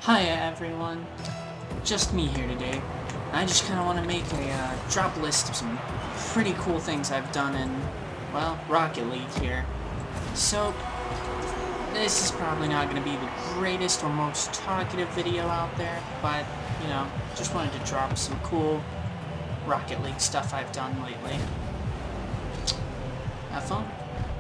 Hiya everyone, just me here today. I just kind of want to make a drop list of some pretty cool things I've done in, well, Rocket League here. So, this is probably not going to be the greatest or most talkative video out there, but, you know, just wanted to drop some cool Rocket League stuff I've done lately. Have fun.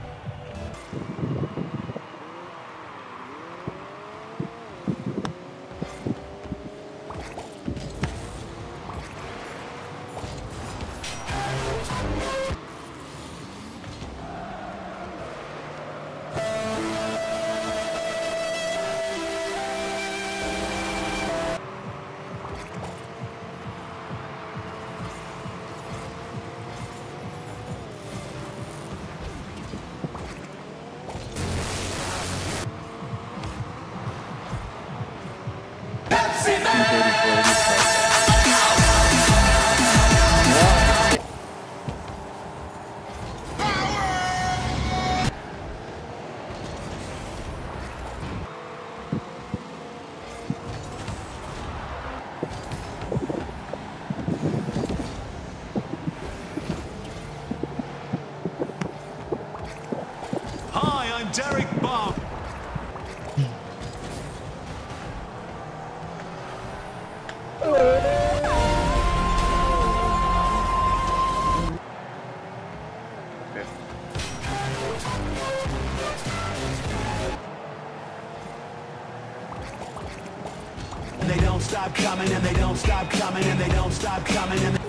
Hi, I'm Derek Barr. They don't stop coming and they don't stop coming and they don't stop coming and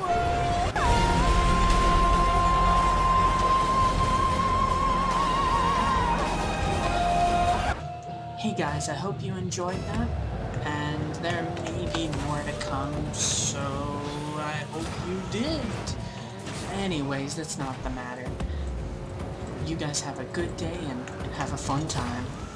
Hey guys, I hope you enjoyed that, and there may be more to come, so I hope you did. Anyways, that's not the matter. You guys have a good day and have a fun time.